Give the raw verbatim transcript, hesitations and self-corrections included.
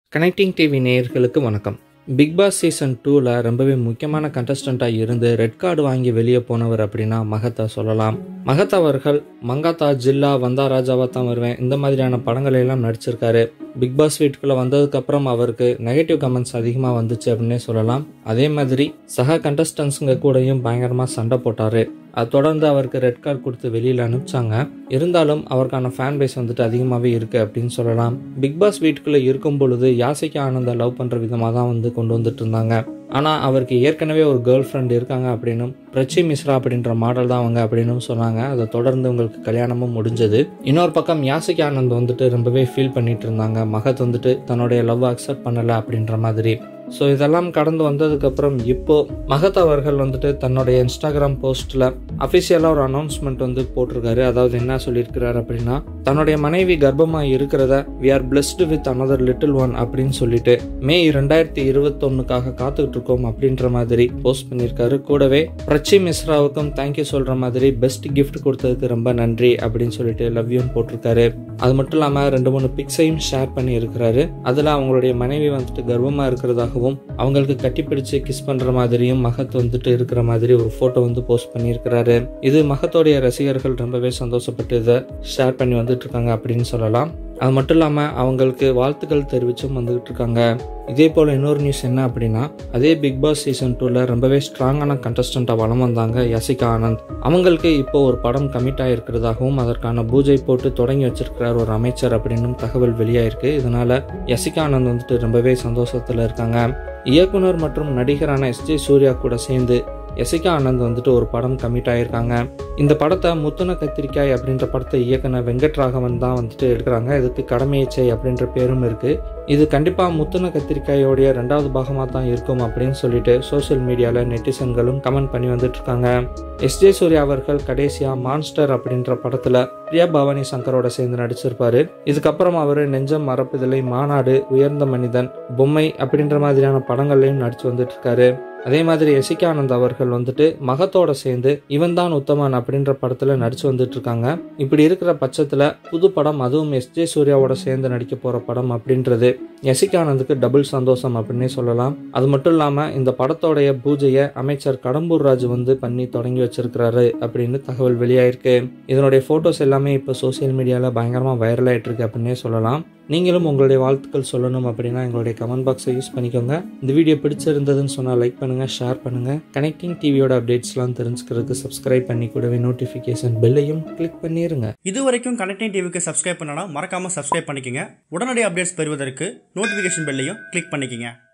Connecting TV நேயர்களுக்கு வணக்கம். Big Boss season டூவில் ரொம்பவே முக்கியமான கண்டஸ்டண்ட்டாக இருந்து ரெட் கார்டு வாங்கி வெளியே போனவர் அப்படின்னா மகத்தா சொல்லலாம். மகத் அவர்கள் மங்காத்தா, ஜில்லா, வந்தா ராஜாவா தான் வருவேன், இந்த மாதிரியான படங்கள் எல்லாம் நடிச்சிருக்காரு. பிக் பாஸ் வீட்டுக்குள்ளே வந்ததுக்கப்புறம் அவருக்கு நெகட்டிவ் கமெண்ட்ஸ் அதிகமாக வந்துச்சு அப்படின்னே சொல்லலாம். அதே மாதிரி சக கண்டஸ்டன்ஸுங்க கூடயும் பயங்கரமாக சண்டை போட்டார். அது தொடர்ந்து அவருக்கு ரெட் கார்டு கொடுத்து வெளியில் அனுப்பிச்சாங்க. இருந்தாலும் அவருக்கான ஃபேன் பேஸ் வந்துட்டு அதிகமாகவே இருக்குது அப்படின்னு சொல்லலாம். பிக் பாஸ் வீட்டுக்குள்ளே இருக்கும் பொழுது யாசிகா ஆனந்த லவ் பண்ணுற விதமாக தான் வந்து கொண்டு வந்துட்டு இருந்தாங்க. ஆனால் அவருக்கு ஏற்கனவே ஒரு கேர்ள் ஃப்ரெண்ட் இருக்காங்க அப்படின்னும், பிரச்சி மிஸ்ரா அப்படின்ற மாடல் தான் அவங்க அப்படின்னும் சொன்னாங்க. அதை தொடர்ந்து உங்களுக்கு கல்யாணமும் முடிஞ்சது. இன்னொரு பக்கம் யாசிகா ஆனந்த் வந்துட்டு ரொம்பவே ஃபீல் பண்ணிட்டு இருந்தாங்க. மகத் வந்துட்டு தன்னுடைய லவ் அக்செப்ட் பண்ணலை அப்படின்ற மாதிரி. ஸோ இதெல்லாம் கடந்து வந்ததுக்கப்புறம் இப்போ மகத் அவர்கள் வந்துட்டு தன்னுடைய இன்ஸ்டாகிராம் போஸ்ட்டில் அஃபிஷியலாக ஒரு அனௌன்ஸ்மெண்ட் வந்து போட்டிருக்காரு. அதாவது என்ன சொல்லியிருக்கிறார் அப்படின்னா, தன்னுடைய மனைவி கர்ப்பமாக இருக்கிறத we are blessed with another little one அப்படின்னு சொல்லிட்டு மே ரெண்டாயிரத்தி இருபத்தொன்னுக்காக காத்துக்கிட்டு இருக்கோம் அப்படின்ற மாதிரி போஸ்ட் பண்ணியிருக்காரு. கூடவே பிரச்சி மிஸ்ராவுக்கும் தேங்க்யூ சொல்கிற மாதிரி பெஸ்ட் கிஃப்ட் கொடுத்ததுக்கு ரொம்ப நன்றி அப்படின்னு சொல்லிட்டு லவ் யூன்னு போட்டிருக்காரு. அது மட்டும் இல்லாமல் ரெண்டு மூணு பிக்ஸையும் ஷேர் பண்ணி இருக்கிறாரு. அதில் அவங்களுடைய மனைவி வந்துட்டு கர்ப்பமாக இருக்கிறதாக அவங்களுக்கு கட்டிப்பிடிச்சு கிஸ் பண்ற மாதிரியும் மகத் வந்துட்டு இருக்கிற மாதிரி ஒரு போட்டோ வந்து போஸ்ட் பண்ணியிருக்கிறாரு. இது மகத்தோடைய ரசிகர்கள் ரொம்பவே சந்தோஷப்பட்டு இதை ஷேர் பண்ணி வந்துட்டு இருக்காங்க அப்படின்னு சொல்லலாம். அது மட்டும் இல்லாமல் அவங்களுக்கு வாழ்த்துக்கள் தெரிவிச்சும் வந்துகிட்டு இருக்காங்க. இதே போல் இன்னொரு நியூஸ் என்ன அப்படின்னா, அதே பிக் பாஸ் சீசன் டூவில் ரொம்பவே ஸ்ட்ராங்கான கண்டஸ்டண்ட்டாக வளம் வந்தாங்க யாசிகா ஆனந்த். அவங்களுக்கு இப்போ ஒரு படம் கமிட் ஆகிருக்கிறதாகவும் அதற்கான பூஜை போட்டு தொடங்கி வச்சிருக்கிறார் ஒரு அமைச்சர் அப்படின்னு தகவல் வெளியாயிருக்கு. இதனால யாசிகா ஆனந்த் வந்துட்டு ரொம்பவே சந்தோஷத்தில் இருக்காங்க. இயக்குனர் மற்றும் நடிகரான எஸ் ஜே சூர்யா கூட சேர்ந்து யாசிகா ஆனந்த் வந்துட்டு ஒரு படம் கமிட் ஆகியிருக்காங்க. இந்த படத்தை முத்துன கத்திரிக்காய் அப்படின்ற படத்தை இயக்குனர் வெங்கட்ராகவன் தான் வந்துட்டு எடுக்கிறாங்க. இதுக்கு கடமையச்சை அப்படின்ற பேரும் இருக்கு. இது கண்டிப்பாக முத்துன கத்திரிக்காயோடைய ரெண்டாவது பாகமாக தான் இருக்கும் அப்படின்னு சொல்லிட்டு சோசியல் மீடியாவில் நெட்டிசன்களும் கமெண்ட் பண்ணி வந்துட்டு இருக்காங்க. எஸ் ஜே சூர்யா அவர்கள் கடைசியா மான்ஸ்டர் அப்படின்ற படத்துல பிரியா பவானி சங்கரோட சேர்ந்து நடிச்சிருப்பாரு. இதுக்கப்புறம் அவர் நெஞ்சம் மறப்பதில்லை, மாநாடு, உயர்ந்த மனிதன், பொம்மை அப்படின்ற மாதிரியான படங்கள்லையும் நடிச்சு வந்துட்டு இருக்காரு. அதே மாதிரி யாசிகா ஆனந்த் அவர்கள் வந்துட்டு மகத்தோட சேர்ந்து இவன் தான் உத்தமன் அப்படின்ற படத்துல நடிச்சு வந்துட்டு இருக்காங்க. இப்படி இருக்கிற பட்சத்துல புது படம், அதுவும் எஸ் ஜே சூர்யாவோட சேர்ந்து நடிக்க போற படம் அப்படின்றது யாசிகா ஆனந்துக்கு டபுள் சந்தோஷம் அப்படின்னே சொல்லலாம். அது மட்டும் இல்லாம இந்த படத்தோடைய பூஜையை அமைச்சர் கடம்பூர் ராஜு வந்து பண்ணி தொடங்கி வச்சிருக்கிறாரு அப்படின்னு தகவல் வெளியாயிருக்கு. இதனுடைய போட்டோஸ் எல்லாமே இப்போ சோசியல் மீடியால பயங்கரமா வைரல் ஆயிட்டு இருக்கு அப்படின்னே சொல்லலாம். நீங்களும் உங்களுடைய வாழ்த்துக்கள் சொல்லணும் அப்படின்னா எங்களுடைய கமெண்ட் பாக்ஸை யூஸ் பண்ணிக்கோங்க. இந்த வீடியோ பிடிச்சிருந்ததுன்னு சொன்னால் லைக் பண்ணுங்க, ஷேர் பண்ணுங்க. கனெக்டிங் டிவியோட அப்டேட்ஸ்லாம் தெரிஞ்சுக்கிறதுக்கு சப்ஸ்கிரைப் பண்ணி கூடவே நோட்டிஃபிகேஷன் பெல்லையும் கிளிக் பண்ணிருங்க. இது வரைக்கும் கனெக்டிங் டிவிக்கு சப்ஸ்கிரைப் பண்ணனா மறக்காம சப்ஸ்கிரைப் பண்ணிக்கங்க. உடனடி அப்டேட்ஸ் பெறுவதற்கு நோட்டிஃபிகேஷன் பெல்லையும் கிளிக் பண்ணிக்கங்க.